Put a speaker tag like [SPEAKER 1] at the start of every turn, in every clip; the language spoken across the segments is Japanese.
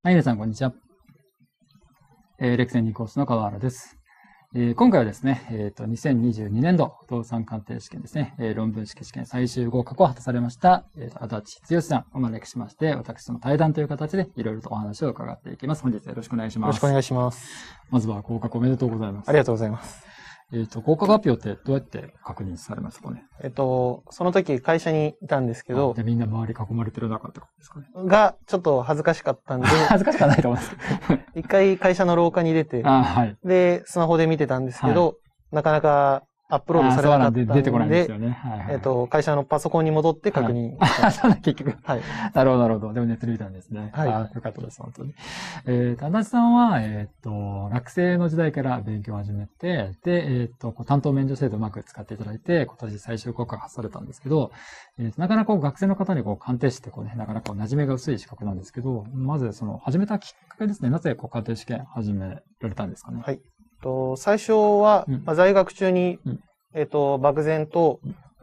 [SPEAKER 1] はい、皆さん、こんにちは。レクセン2コースの川原です。今回はですね、2022年度不動産鑑定試験ですね、論文式試験最終合格を果たされました、足立剛さんをお招きしまして、私の対談という形でいろいろとお話を伺っていきます。本日よろしくお願いします。
[SPEAKER 2] よろしくお願いします。
[SPEAKER 1] まずは合格おめでとうございます。
[SPEAKER 2] ありがとうございます。
[SPEAKER 1] 合格発表ってどうやって確認されますかね？
[SPEAKER 2] その時会社にいたんですけど。
[SPEAKER 1] で、みんな周り囲まれてる中ってことですかね？
[SPEAKER 2] が、ちょっと恥ずかしかったんで。
[SPEAKER 1] 恥ずかしくはないと思いますけど。
[SPEAKER 2] 一回会社の廊下に出て、
[SPEAKER 1] はい、
[SPEAKER 2] で、スマホで見てたんですけど、なかなかアップロードされなかったんで、
[SPEAKER 1] 出てこないんですよね。
[SPEAKER 2] 会社のパソコンに戻って確認。
[SPEAKER 1] そうだ、結局。
[SPEAKER 2] はい。
[SPEAKER 1] なるほど、なるほど。でもネットで見たんですね。
[SPEAKER 2] はい。
[SPEAKER 1] よかったです、本当に。足立さんは、学生の時代から勉強を始めて、で、担当免除制度をうまく使っていただいて、今年最終合格発されたんですけど、なかなか学生の方に鑑定士ってなかなか馴染みが薄い資格なんですけど、まず始めたきっかけですね。なぜ鑑定試験始められたんですかね？
[SPEAKER 2] はい。最初は、在学中に、漠然と、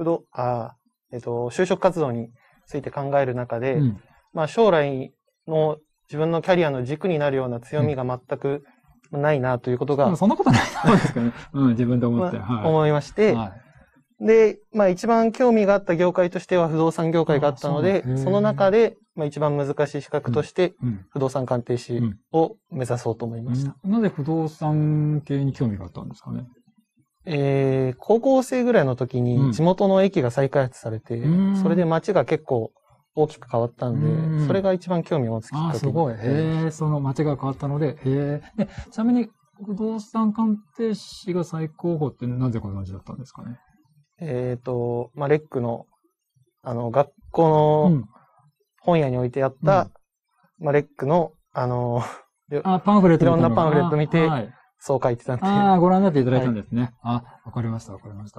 [SPEAKER 2] 就職活動について考える中で、将来の自分のキャリアの軸になるような強みが全くないなということが。
[SPEAKER 1] そんなことないと思うんですけどね。自分で思って。
[SPEAKER 2] 思いまして、で、一番興味があった業界としては不動産業界があったので、その中で、一番難しい資格として、不動産鑑定士を目指そうと思いました。
[SPEAKER 1] なぜ不動産系に興味があったんですかね？
[SPEAKER 2] 高校生ぐらいの時に地元の駅が再開発されて、それで街が結構大きく変わったんで、それが一番興味を持つきっかけ。
[SPEAKER 1] すごい。その街が変わったので、で、ちなみに不動産鑑定士が最高峰ってなぜご存知だったんですかね？
[SPEAKER 2] レックの、学校の本屋に置いてあった、レックの、
[SPEAKER 1] パンフレット
[SPEAKER 2] いろんなパンフレット見て、そう書いてたんで。
[SPEAKER 1] ご覧になっていただいたんですね。わかりました、わかりました。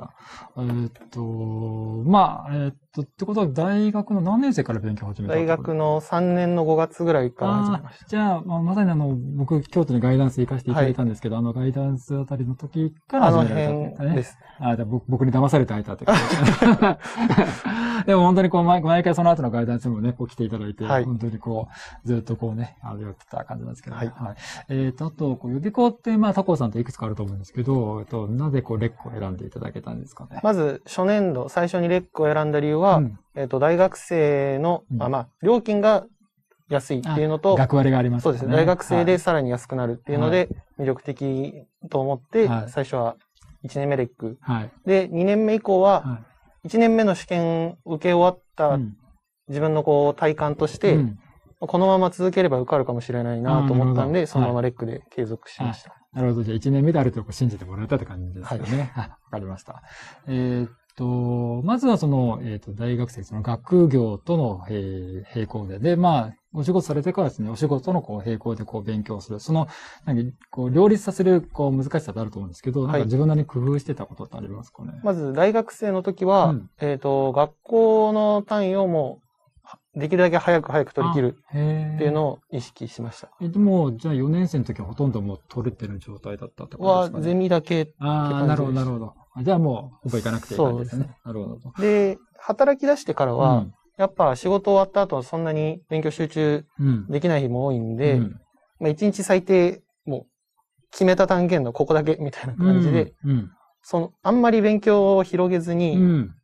[SPEAKER 1] ってことは大学の何年生から勉強を始めたんですか？
[SPEAKER 2] 大学の3年の5月ぐらいから始めました。
[SPEAKER 1] じゃあ、まさに僕、京都にガイダンス行かせていただいたんですけど、ガイダンスあたりの時から始められたんですかね。
[SPEAKER 2] です。
[SPEAKER 1] じゃあ僕に騙されて会えたって感じです。でも本当に毎回その後のガイダンスにもね、来ていただいて、本当にずっとやってた感じなんですけど、あと、予備校って、他校さんといくつかあると思うんですけど、なぜレックを選んでいただけたんですかね？
[SPEAKER 2] まず、初年度、最初にレックを選んだ理由は、大学生の、料金が安いっていうのと、
[SPEAKER 1] 学割がありますね。
[SPEAKER 2] そうですね。大学生でさらに安くなるっていうので、魅力的と思って、最初は1年目レック。で、2年目以降は、1年目の試験受け終わった自分の体感として、このまま続ければ受かるかもしれないなと思ったんで、そのままレックで継続しました。
[SPEAKER 1] なるほど。じゃあ1年目であると信じてもらえたって感じですよね。わかりました。まずは大学生、学業との並行で、お仕事されてからですね、お仕事の並行で勉強する。両立させる難しさってあると思うんですけど、自分なりに工夫してたことってありますかね？
[SPEAKER 2] まず大学生の時は、学校の単位をもう、できるだけ早く取り切るっていうのを意識しました。
[SPEAKER 1] でも、じゃあ4年生の時はほとんどもう取れてる状態だったってことですかね？
[SPEAKER 2] ゼミだけって感じです。
[SPEAKER 1] なるほど、なるほど。じゃあもう、ほぼ行かなくていい感じですね。なるほど。
[SPEAKER 2] で、働き出してからは、やっぱ仕事終わった後そんなに勉強集中できない日も多いんで、1日最低、もう、決めた単元のここだけみたいな感じで、あんまり勉強を広げずに、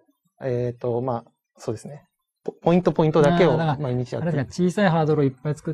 [SPEAKER 2] そうですね。ポイントだけを毎日やってる。
[SPEAKER 1] 小さいハードルをいっぱい作って、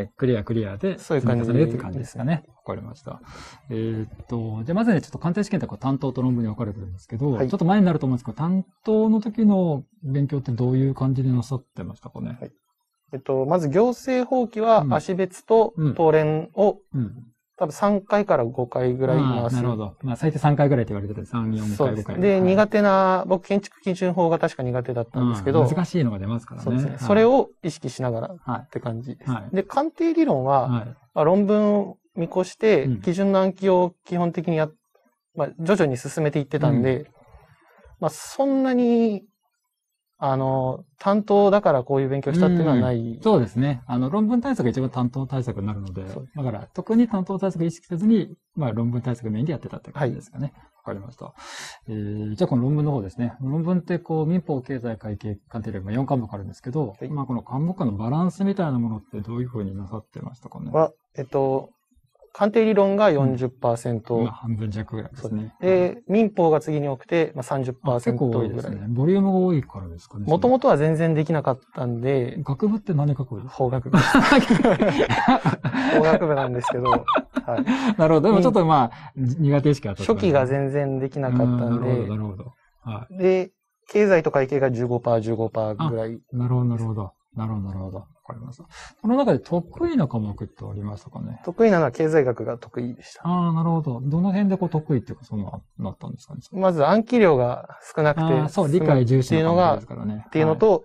[SPEAKER 1] クリアで、
[SPEAKER 2] そういう感じ
[SPEAKER 1] でって感じですかね。わかりました。じゃあまずね、ちょっと鑑定試験って担当と論文に分かれてるんですけど、ちょっと前になると思うんですけど、担当の時の勉強ってどういう感じでなさってましたかね？
[SPEAKER 2] まず行政法規は足別と東連を、多分3回から5回ぐらい回す。
[SPEAKER 1] なるほど。最低3回ぐらいって言われてる。3、4回、5回。
[SPEAKER 2] で、苦手な、僕建築基準法が確か苦手だったんですけど。
[SPEAKER 1] 難しいのが出ますからね。
[SPEAKER 2] そうですね。それを意識しながらって感じです。で、鑑定理論は、論文を見越して、基準の暗記を基本的に徐々に進めていってたんで、そんなに、 担当だからこういう勉強したっていうのはない。
[SPEAKER 1] そうですね。論文対策が一番担当対策になるので、だから特に担当対策を意識せずに、まあ論文対策メインでやってたって感じですかね。わかりました。じゃあこの論文の方ですね。論文って民法、経済、会計、鑑定で4科目あるんですけど、まあこの科目間のバランスみたいなものってどういうふうになさってましたかね。
[SPEAKER 2] 鑑定理論が 40%。
[SPEAKER 1] 半分弱ぐらいですね。
[SPEAKER 2] で、民法が次に多くて、30%
[SPEAKER 1] 結構多いですね。ボリュームが多いからですかね。
[SPEAKER 2] もともとは全然できなかったんで。
[SPEAKER 1] 学部って何学部ですか？
[SPEAKER 2] 法学部。法学部なんですけど。はい。
[SPEAKER 1] なるほど。でもちょっとまあ、苦手意識あった。
[SPEAKER 2] 初期が全然できなかったんで。
[SPEAKER 1] なるほど。はい。
[SPEAKER 2] で、経済と会計が 15% ぐらい。
[SPEAKER 1] なるほど。わかりました。この中で得意な科目ってありましたかね？
[SPEAKER 2] 得意なのは経済学が得意でした。
[SPEAKER 1] なるほど。どの辺で得意っていうか、なったんですかね？
[SPEAKER 2] まず暗記量が少なくて。
[SPEAKER 1] そう、理解重視の科目ですからね。
[SPEAKER 2] っていうのと、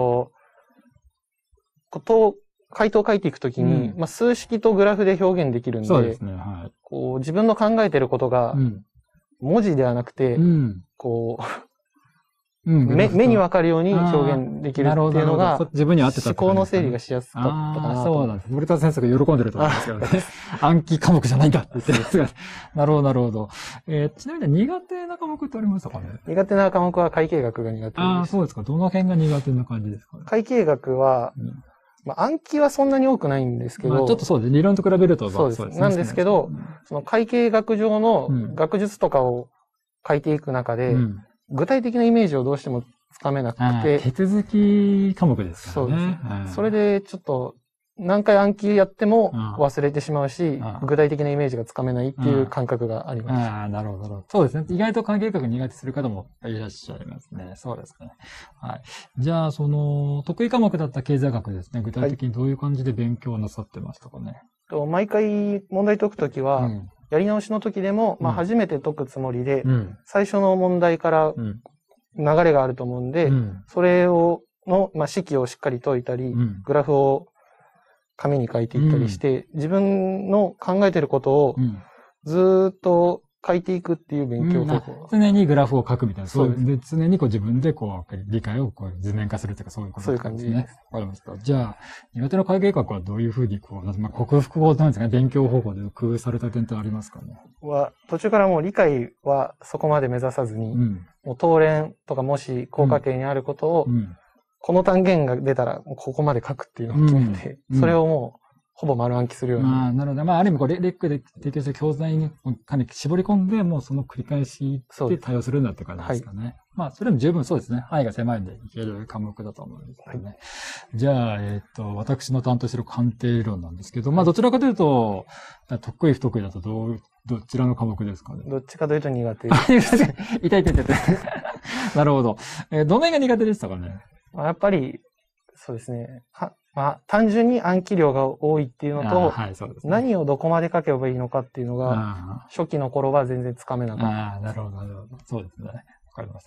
[SPEAKER 2] 回答を書いていくときに、まあ、数式とグラフで表現できるんで、
[SPEAKER 1] そうですね。はい。
[SPEAKER 2] 自分の考えてることが、文字ではなくて、目にわかるように表現できるっていうのが、
[SPEAKER 1] 自分に合ってた
[SPEAKER 2] 思考の整理がしやすかったかなと。
[SPEAKER 1] そうなんです。森田先生が喜んでると思うんですけどね。暗記科目じゃないんだって言ってるんですが。なるほど。ちなみに苦手な科目ってありましたかね？
[SPEAKER 2] 苦手な科目は会計学が苦手です。
[SPEAKER 1] そうですか。どの辺が苦手な感じですかね？
[SPEAKER 2] 会計学は、まあ、暗記はそんなに多くないんですけど。
[SPEAKER 1] まあ、ちょっとそうです。理論と比べると、
[SPEAKER 2] そうです。なんですけど、その会計学上の学術とかを書いていく中で、具体的なイメージをどうしてもつかめなくて。
[SPEAKER 1] 手続き科目ですからね。
[SPEAKER 2] そうです。それでちょっと何回暗記やっても忘れてしまうし、具体的なイメージがつかめないっていう感覚があります。
[SPEAKER 1] なるほど。そうですね。意外と会計学苦手する方もいらっしゃいますね。そうですね。はい。じゃあ、得意科目だった経済学ですね。具体的にどういう感じで勉強なさってましたかね？
[SPEAKER 2] 毎回問題解くときは、やり直しの時でも、まあ初めて解くつもりで、最初の問題から流れがあると思うんで、それまあ式をしっかり解いたり、グラフを紙に書いていったりして、自分の考えてることをずーっと書いていくっていう勉強方法。
[SPEAKER 1] 常にグラフを書くみたいな。そうで常に自分で理解を図面化するというかそういうことですね。そういう感じですね。わかりました。じゃあ、苦手な会計学はどういうふうにまあ、克服法なんですかね、勉強方法で工夫された点ってありますかね？
[SPEAKER 2] 途中からもう理解はそこまで目指さずに、もう等連とかもし効果形にあることを、この単元が出たらここまで書くっていうのを決めて、それをもうほぼ丸暗記するような。
[SPEAKER 1] なるほど。まあ、ある意味レックで提供する教材にかなり絞り込んで、もうその繰り返しで対応するんだって感じですかね。まあ、それでも十分そうですね。範囲が狭いんでいける科目だと思うんですけどね。じゃあ、私の担当している鑑定理論なんですけど、まあ、どちらかというと、得意不得意だとどちらの科目ですかね？
[SPEAKER 2] どっちかというと苦手。
[SPEAKER 1] 痛い。なるほど。どの辺が苦手でしたかね？
[SPEAKER 2] やっぱり、そうですね。まあ、単純に暗記量が多いっていうのと、何をどこまで書けばいいのかっていうのが、初期の頃は全然つかめなかった。
[SPEAKER 1] なるほど。そうですね。わかりました。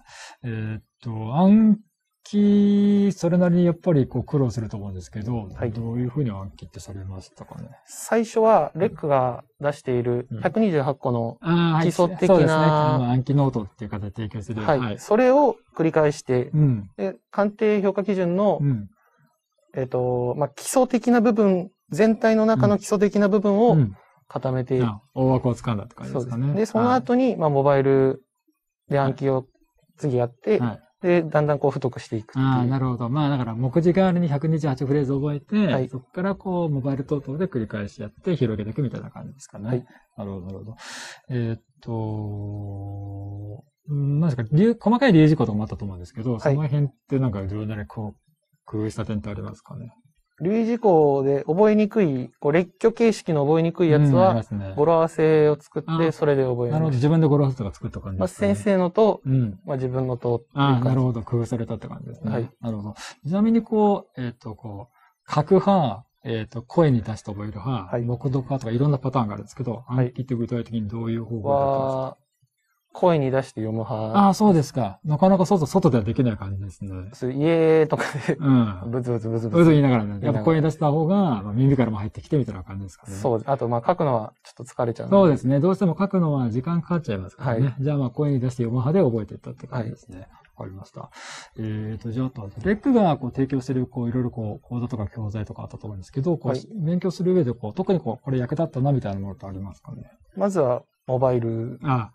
[SPEAKER 1] 暗記、それなりにやっぱり苦労すると思うんですけど、どういうふうに暗記ってされましたかね？
[SPEAKER 2] 最初は、レックが出している128個の基礎的な、
[SPEAKER 1] そうですね。暗記ノートっていう形で提供する。
[SPEAKER 2] それを繰り返して、で、鑑定評価基準の、まあ、基礎的な部分、全体の中の基礎的な部分を固めて、
[SPEAKER 1] 大枠を掴んだって感じですかね。
[SPEAKER 2] で、その後に、まあ、モバイルで暗記を次やって、で、だんだん太くしていくっていう。
[SPEAKER 1] なるほど。まあ、だから、目次代わりに128フレーズを覚えて、そこからモバイル等々で繰り返しやって広げていくみたいな感じですかね。なるほど。なんですか、細かい理由事項とかもあったと思うんですけど、その辺ってなんかどうなり工夫した点ってありますかね？
[SPEAKER 2] 留意事項で覚えにくい、列挙形式の覚えにくいやつは、語呂合わせを作って、それで覚える。
[SPEAKER 1] なるほど。自分で語呂合わせとか作った感じですかね。
[SPEAKER 2] まあ、先生のと、まあ、自分のと。
[SPEAKER 1] なるほど。工夫されたって感じですね。なるほど。ちなみに書く派、声に出して覚える派、目読派とかいろんなパターンがあるんですけど、暗記って具体的にどういう方法だったんですか？
[SPEAKER 2] 声に出して読む派。
[SPEAKER 1] そうですか。なかなか外ではできない感じですね。
[SPEAKER 2] 家とかで、ブツブツ
[SPEAKER 1] 言いながらね。やっぱ声に出した方が、耳からも入ってきてみたいな感じですかね。
[SPEAKER 2] そう。あと、書くのはちょっと疲れちゃう。
[SPEAKER 1] そうですね。どうしても書くのは時間かかっちゃいますからね。じゃあ、声に出して読む派で覚えていったって感じですね。 わかりました。じゃあ、あと、レックがこう提供している、いろいろ講座とか教材とかあったと思うんですけど、勉強する上で、特にこれ役立ったなみたいなものってありますかね。
[SPEAKER 2] まずは、モバイル。
[SPEAKER 1] はい。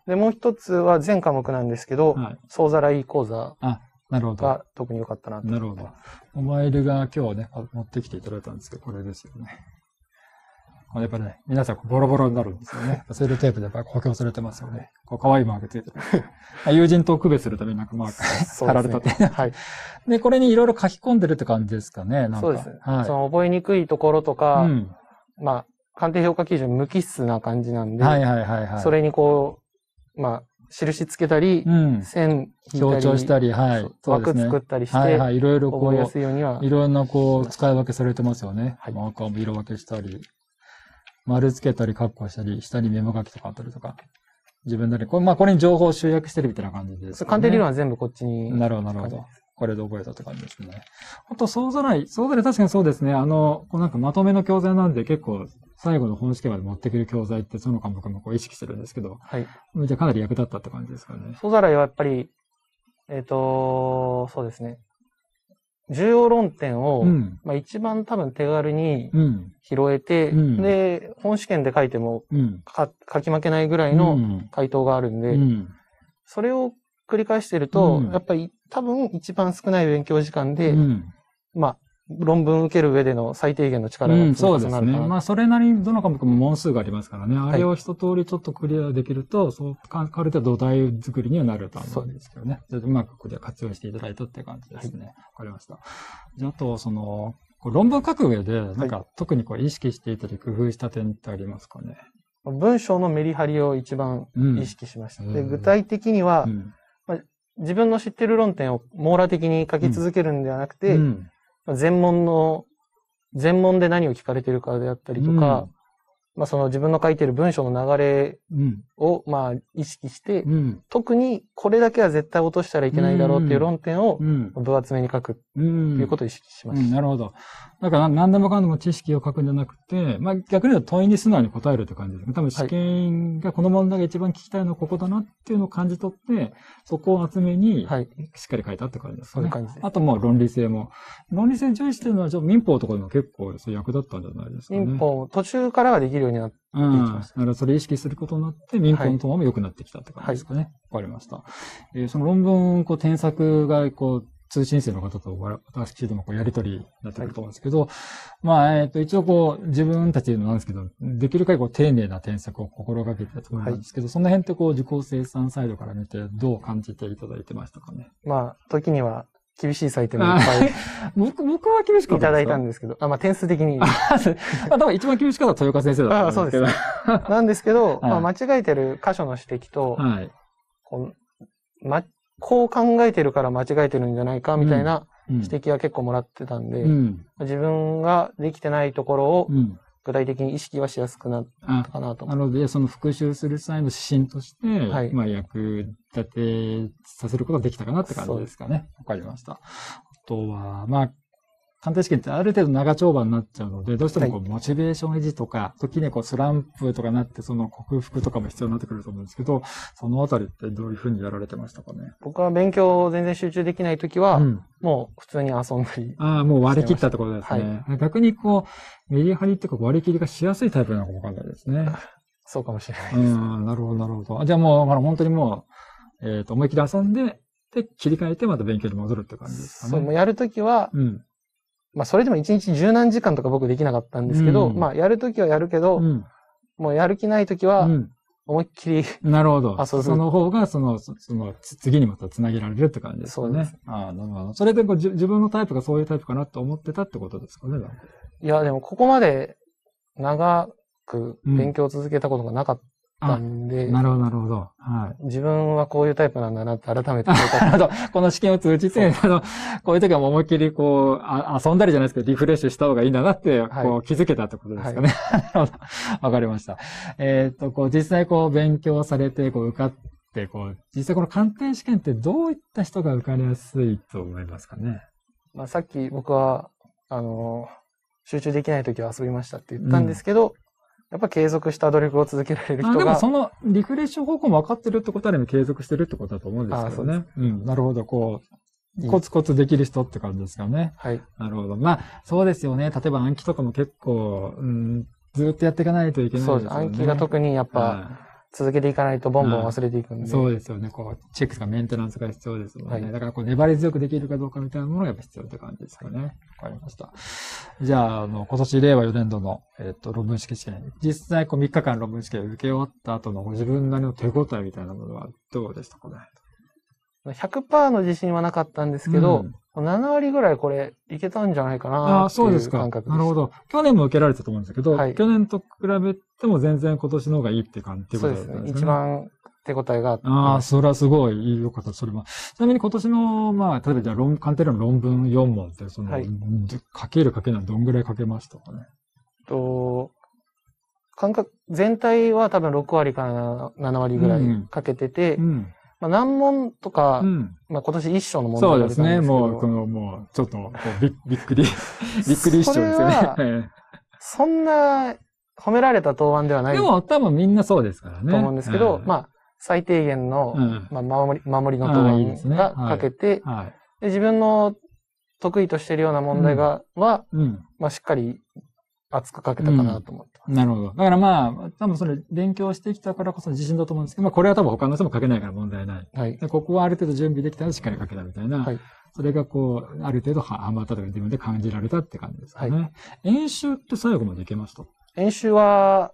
[SPEAKER 2] で、もう一つは全科目なんですけど、総ざらい講座が特に良かったなと。
[SPEAKER 1] なるほど。モバイルが今日ね、持ってきていただいたんですけど、これですよね。やっぱりね、皆さんボロボロになるんですよね。セルテープでやっぱり補強されてますよね。可愛いマークついてる。友人と区別するためになんかマーク貼られたって。はい。で、これにいろいろ書き込んでるって感じですかね。
[SPEAKER 2] そうですね。はい。その覚えにくいところとか、まあ、鑑定評価基準無機質な感じなんで、それに印つけたり、線引いたり、
[SPEAKER 1] 強調したり、
[SPEAKER 2] 枠作ったりして、
[SPEAKER 1] いろいろ
[SPEAKER 2] 覚えやすいようには。
[SPEAKER 1] いろんな使い分けされてますよね。マーカーも色分けしたり。丸つけたり、カッコしたり、下にメモ書きとかあったりとか。自分なりに、これに情報を集約してるみたいな感じですね。
[SPEAKER 2] 鑑定理論は全部こっちに。
[SPEAKER 1] なるほど。これで覚えたって感じですね。あと、総ざらい確かにそうですね。なんかまとめの教材なんで結構、最後の本試験まで持ってくる教材ってその科目も意識してるんですけど。はい。じゃあかなり役立ったって感じですかね。
[SPEAKER 2] 総ざらいはやっぱり、そうですね。重要論点を、一番多分手軽に拾えて、で、本試験で書いても、書き負けないぐらいの回答があるんで、それを繰り返してると、やっぱり多分一番少ない勉強時間で、論文受ける上での最低限の力が積み重なるかな。
[SPEAKER 1] そうですね。それなりにどの科目も問数がありますからね。あれを一通りちょっとクリアできると、ある程度土台作りにはなると思うんですけどね。ちょっとうまくこれ活用していただいたって感じですね。わかりました。じゃあ、あと、論文書く上で、なんか特に意識していたり工夫した点ってありますかね。
[SPEAKER 2] 文章のメリハリを一番意識しました。で、具体的には、自分の知ってる論点を網羅的に書き続けるんではなくて、全問で何を聞かれてるかであったりとか、その自分の書いてる文章の流れを、意識して、特にこれだけは絶対落としたらいけないだろうっていう論点を分厚めに書くっていうことを意識しました。
[SPEAKER 1] なるほど。だから何でもかんでも知識を書くんじゃなくて、逆に言うと問いに素直に答えるって感じですね。多分試験がこの問題が一番聞きたいのはここだなっていうのを感じ取って、そこを厚めにしっかり書いたって感じですね。
[SPEAKER 2] そういう感じです。
[SPEAKER 1] あと論理性も。論理性重視してるのは民法とかでも結構役立ったんじゃないですかね。
[SPEAKER 2] 民法、途中からはできるようになってきました。
[SPEAKER 1] だからそれ意識することになって、民法のトーンも良くなってきたって感じですかね。わかりました。その論文、添削が、通信生の方と私どもやりとりになってくると思うんですけど、一応自分たちのなんですけど、できる限り丁寧な添削を心がけてたつもりなんですけど、その辺って受講生さんサイドから見てどう感じていただいてましたかね。
[SPEAKER 2] 時には厳しい採点もいっぱい
[SPEAKER 1] 僕は厳しかったですか？
[SPEAKER 2] いただいたんですけど、点数的に。
[SPEAKER 1] 多分一番厳しかった豊川先生だったんですけど。
[SPEAKER 2] そうです。なんですけど、間違えてる箇所の指摘と、こう考えてるから間違えてるんじゃないかみたいな指摘は結構もらってたんで、自分ができてないところを具体的に意識はしやすくなったかなと。
[SPEAKER 1] なので、その復習する際の指針として、役立てさせることができたかなって感じですかね。わかりました。あとは、鑑定試験ってある程度長丁場になっちゃうので、どうしてもモチベーション維持とか、時にスランプとかなって、その克服とかも必要になってくると思うんですけど、そのあたりってどういうふうにやられてましたかね。
[SPEAKER 2] 僕は勉強全然集中できないときは、もう普通に遊んだり。
[SPEAKER 1] もう割り切ったってことですね。逆にメリハリって割り切りがしやすいタイプなのかもわかんないですね。
[SPEAKER 2] そうかもしれないです。
[SPEAKER 1] なるほど、なるほど。じゃあもう、本当にもう、思い切り遊んで、切り替えてまた勉強に戻るって感じですかね。
[SPEAKER 2] そう、もうやるときは、それでも1日10何時間とか僕できなかったんですけど、やるときはやるけど、もうやる気ないときは、思いっきり。
[SPEAKER 1] なるほど。その方が、次にまた繋げられるって感じですかね。そうです。なるほど。それで自分のタイプがそういうタイプかなと思ってたってことですかね。
[SPEAKER 2] いや、でもここまで長く勉強を続けたことがなかったんで。
[SPEAKER 1] なるほど、なるほど。
[SPEAKER 2] 自分はこういうタイプなんだなって改めて。
[SPEAKER 1] この試験を通じて、こういう時は思いっきり遊んだりじゃないですけど、リフレッシュした方がいいんだなって、気づけたってことですかね。わかりました。実際勉強されて、受かって、実際この鑑定試験ってどういった人が受かりやすいと思いますかね。
[SPEAKER 2] さっき僕は、集中できない時は遊びましたって言ったんですけど、 やっぱ継続した努力を続けられる人が。
[SPEAKER 1] でもそのリフレッシュ方向も分かってるってことは継続してるってことだと思うんですけどね。うん。なるほど。こう、コツコツできる人って感じですかね。
[SPEAKER 2] はい。
[SPEAKER 1] なるほど。まあ、そうですよね。例えば暗記とかも結構、ずっとやっていかないといけないですよね。
[SPEAKER 2] そうです。暗記が特にやっぱ、続けていかないとボンボン忘れていくんで。
[SPEAKER 1] そうですよね。こう、チェックとかメンテナンスが必要ですもんね。はい、だからこう、粘り強くできるかどうかみたいなものがやっぱ必要って感じですかね。わかりました。じゃあ、今年令和4年度の、論文試験。実際こう3日間論文試験を受け終わった後のご自分なりの手応えみたいなものはどうでしたかね。
[SPEAKER 2] 100% の自信はなかったんですけど、7割ぐらいこれいけたんじゃないかなっていう感覚です。
[SPEAKER 1] なるほど。去年も受けられたと思うんですけど、はい、去年と比べても全然今年の方がいいって感じってことですね。
[SPEAKER 2] そうですね。一番手応えがあって。
[SPEAKER 1] ああ、それはすごいいいよかった。それは。ちなみに今年の、まあ、例えばじゃあ鑑定の論文4問って、はい、書ける書けないどんぐらい書けましたかね。
[SPEAKER 2] 感覚、全体は多分6割から7割ぐらい書けてて、まあ、難問とか、まあ今年一章の問題が出たんですけど。
[SPEAKER 1] そうですね。もう、ちょっと、びっくり一章ですよね。
[SPEAKER 2] そんな、褒められた答案ではない。
[SPEAKER 1] でも多分みんなそうですからね。
[SPEAKER 2] と思うんですけど、まあ、最低限の、まあ、守りの答案が書けて、で自分の得意としているような問題は、まあ、しっかり熱く書けたかなと思ってます。
[SPEAKER 1] なるほど。だからまあ、多分それ勉強してきたからこそ自信だと思うんですけど、まあこれは多分他の人も書けないから問題ない。はい。ここはある程度準備できたらしっかり書けたみたいな。はい。それがこう、ある程度ハマったとか自分で感じられたって感じですかね。はい。演習って最後までいけました？
[SPEAKER 2] 演習は、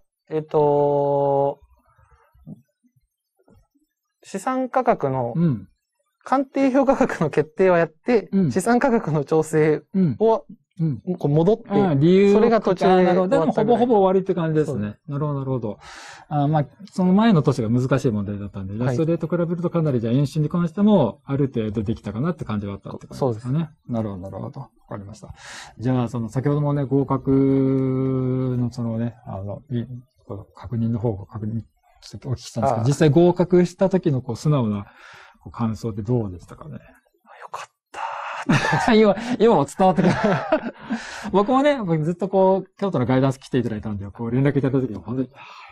[SPEAKER 2] 資産価格の、鑑定評価額の決定はやって、資産価格の調整を、こう戻って、
[SPEAKER 1] 理由
[SPEAKER 2] それが途中で。
[SPEAKER 1] でもほぼほぼ終わりって感じですね。なるほど、なるほど。まあ、その前の年が難しい問題だったんで、それと比べるとかなりじゃあ演習に関しても、ある程度できたかなって感じはあったって感じですかね。そうですね。なるほど、なるほど。わかりました。じゃあ、先ほどもね、合格の確認の方をお聞きしたんですけど、実際合格した時の素直な感想ってどうでしたかね。
[SPEAKER 2] よかった。
[SPEAKER 1] 今も伝わってくる。僕もね、ずっと京都のガイダンス来ていただいたんで、連絡いただいた時に本当に、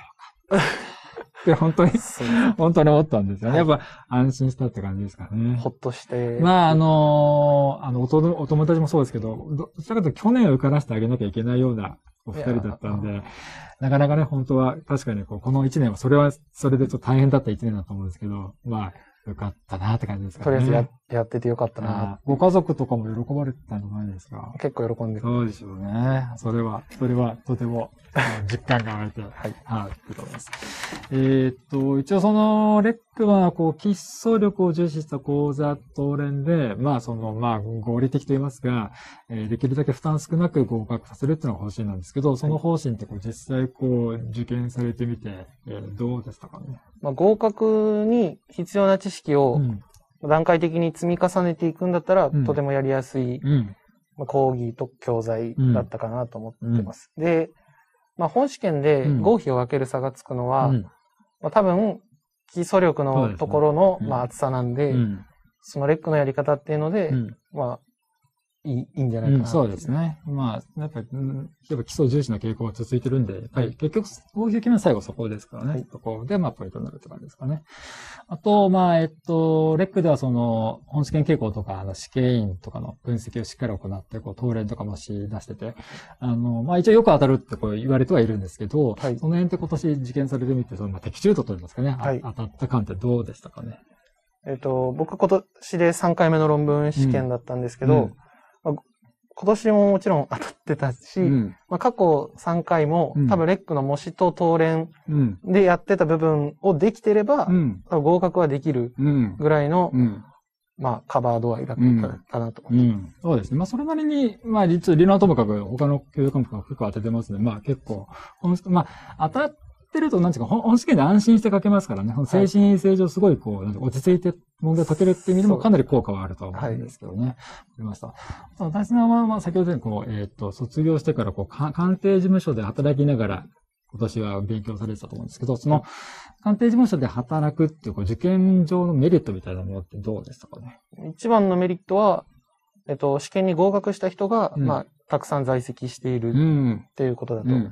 [SPEAKER 1] 本当に思ったんですよね。やっぱ安心したって感じですかね。
[SPEAKER 2] ほっとして。
[SPEAKER 1] まあお友達もそうですけど、どちらかというと去年を受からせてあげなきゃいけないようなお二人だったんで、なかなかね、本当は確かにこの一年はそれでちょっと大変だった一年だと思うんですけど、まあ、よかったなって感じですかね。
[SPEAKER 2] とりあえずやっててよかったな。
[SPEAKER 1] ご家族とかも喜ばれてたんじゃないですか。
[SPEAKER 2] 結構喜んでる。
[SPEAKER 1] そうでしょうね。それはとても実感が湧いて、はい。はい。いいと思います。一応レックは基礎力を重視した講座と連で、合理的と言いますが、できるだけ負担少なく合格させるっていうのが方針なんですけど、その方針って実際受験されてみて、どうでしたかね。
[SPEAKER 2] まあ、合格に必要な知識を段階的に積み重ねていくんだったら、とてもやりやすい、講義と教材だったかなと思ってます。で、まあ、本試験で合否を分ける差がつくのは、まあ、多分、基礎力のところの、まあ、厚さなんで、そのレックのやり方っていうので、まあ、いいんじゃないかな。
[SPEAKER 1] そうですね。まあ、やっぱ基礎重視の傾向が続いてるんで、結局、合否決めの最後そこですからね。そこで、まあ、ポイントになるって感じですかね。あと、まあ、レックでは本試験傾向とか、試験員とかの分析をしっかり行って、答練とかもし出してて、まあ、一応よく当たるって言われてはいるんですけど、その辺って今年受験されてみて、的中度といいますかね、当たった感ってどうでしたかね。
[SPEAKER 2] 僕今年で3回目の論文試験だったんですけど、今年ももちろん当たってたし、まあ、過去3回も多分レックの模試と答練でやってた部分をできてれば、多分合格はできるぐらいの、まあ、カバー度合いだったかなと思ってます。
[SPEAKER 1] そうですね。まあ、それなりに、まあ、理論はともかく他の教養科目が結構当ててますね。まあ、結構、まあ、当たってると、なんていうか、本試験で安心して書けますからね。精神衛生上すごい落ち着いて問題を解けるっていう意味でもかなり効果はあると思うんですけどね。わかりました。私のは、まあ、先ほど言った卒業してから鑑定事務所で働きながら、今年は勉強されてたと思うんですけど、その鑑定事務所で働くっていう受験上のメリットみたいなものってどうでしたかね。
[SPEAKER 2] 一番のメリットは、試験に合格した人が、まあ、たくさん在籍しているっていうことだと思います。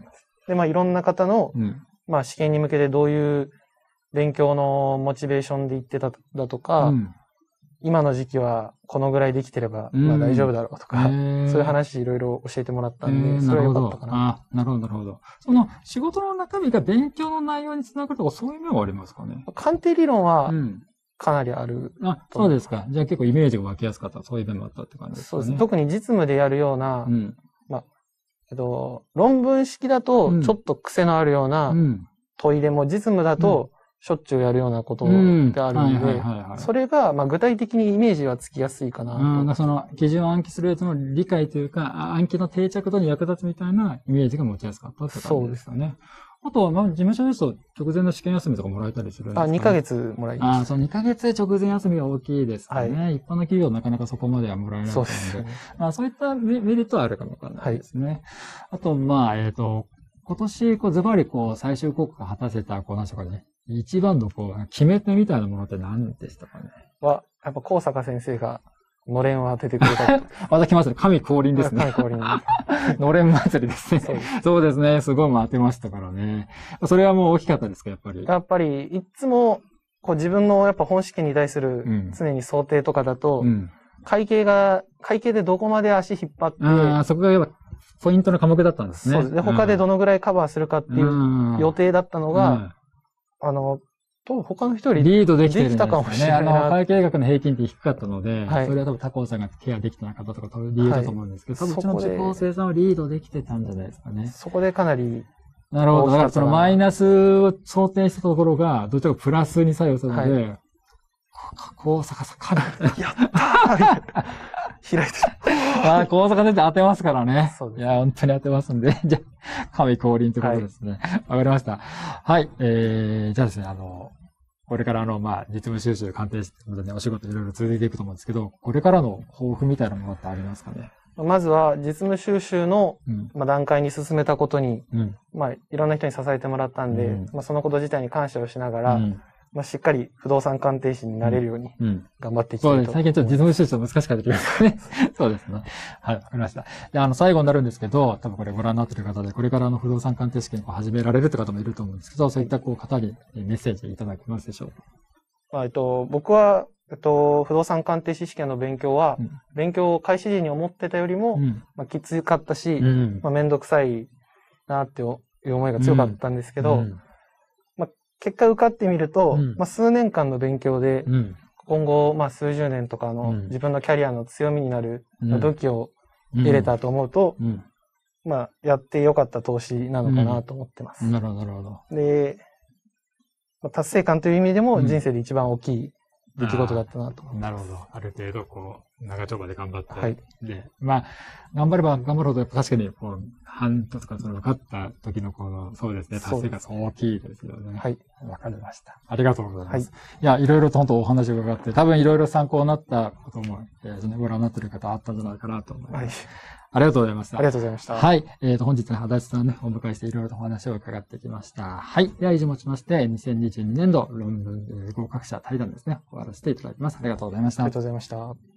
[SPEAKER 2] で、まあいろんな方の、まあ試験に向けてどういう勉強のモチベーションで言ってただとか、今の時期はこのぐらいできてれば、まあ大丈夫だろうとか、そういう話いろいろ教えてもらったんで、それは良かったかな。
[SPEAKER 1] なるほど、なるほど。その仕事の中身が勉強の内容につながるとか、そういう面はありますかね？
[SPEAKER 2] 鑑定理論は、かなりある。
[SPEAKER 1] そうですか。じゃあ結構イメージが湧きやすかった。そういう面もあったって感じですかね。そうです。
[SPEAKER 2] 特に実務でやるような、まあ、論文式だとちょっと癖のあるような問いでも、実務だとしょっちゅうやるようなことがあるので、それが、まあ具体的にイメージはつきやすいかな。
[SPEAKER 1] その基準を暗記するやつの理解というか、暗記の定着度に役立つみたいなイメージが持ちやすかったって感じですかね。そうですね。あとは、まあ、事務所ですと、直前の試験休みとかもらえたりするんですか、ね？
[SPEAKER 2] 2ヶ月もらいます。
[SPEAKER 1] その2ヶ月直前休みは大きいですかね。一般の企業はなかなかそこまではもらえないので。まあ、そういったメリットはあるかもわからないですね。あと、まあ、今年、ズバリ、最終国家果たせた、なんでしょうかね。一番の、決め手みたいなものって何でしたかね？
[SPEAKER 2] やっぱ、高坂先生が、のれんを当ててくれた。
[SPEAKER 1] また来ますね。神降臨ですね。
[SPEAKER 2] 神降臨。
[SPEAKER 1] のれん祭りですね。そうですね。すごい当てましたからね。それはもう大きかったですか、やっぱり。
[SPEAKER 2] やっぱり、いつも、自分のやっぱ本試験に対する常に想定とかだと、会計でどこまで足引っ張って、
[SPEAKER 1] そこがやっぱポイントの科目だったんですね。
[SPEAKER 2] そうです。で、他でどのぐらいカバーするかっていう予定だったのが、他の人より
[SPEAKER 1] リードできてるんですよね。
[SPEAKER 2] できたかもしれないな。
[SPEAKER 1] 会計学の平均って低かったので、それは多分高尾さんがケアできてなかったとか、理由だと思うんですけど、多分うちの受講生さんはリードできてたんじゃないですかね。
[SPEAKER 2] そこでかなり。
[SPEAKER 1] なるほど。だからそのマイナスを想定したところが、どちらかプラスに作用するので、高坂さんかな。
[SPEAKER 2] やったー開いてる。
[SPEAKER 1] 高坂先生当てますからね。いや、本当に当てますんで。じゃあ、神降臨ということですね。わかりました。はい。じゃあですね、これから実務収集、鑑定士のね、お仕事いろいろ続いていくと思うんですけど、これからの抱負みたいなものってありますかね？
[SPEAKER 2] まずは、実務収集の、段階に進めたことに、いろんな人に支えてもらったんで、そのこと自体に感謝をしながら、しっかり不動産鑑定士になれるように、頑張っていきたいと。
[SPEAKER 1] そうです。最近ちょっと実務収集難しかったりしますね。そうですね。はい、わかりました。で、最後になるんですけど、多分これご覧になっている方で、これから不動産鑑定試験を始められるという方もいると思うんですけど、そういった方にメッセージいただけますでしょうか？
[SPEAKER 2] 僕は、不動産鑑定士試験の勉強は、勉強を開始時に思ってたよりも、きつかったし、めんどくさいなっていう思いが強かったんですけど、結果受かってみると、数年間の勉強で、今後、数十年とかの自分のキャリアの強みになる武器を得れたと思うと、やってよかった投資なのかなと思ってます。
[SPEAKER 1] なるほど、なるほど。
[SPEAKER 2] で、達成感という意味でも人生で一番大きい出来事だったなと思います。
[SPEAKER 1] なるほど。ある程度、長丁場で頑張って。はい。で、頑張れば頑張るほど、確かに、半年とか、受かった時のそうですね、達成感大きいですよね。
[SPEAKER 2] はい。
[SPEAKER 1] わかりました。ありがとうございます。はい。いや、いろいろと本当お話を伺って、多分いろいろ参考になったことも、ご覧になっている方あったんじゃないかなと思います。はい。ありがとうございました。
[SPEAKER 2] ありがとうございました。
[SPEAKER 1] はい。本日は足立さんね、お迎えしていろいろとお話を伺ってきました。はい。では以上もちまして、2022年度論文合格者対談ですね、終わらせていただきます。ありがとうございました。
[SPEAKER 2] ありがとうございました。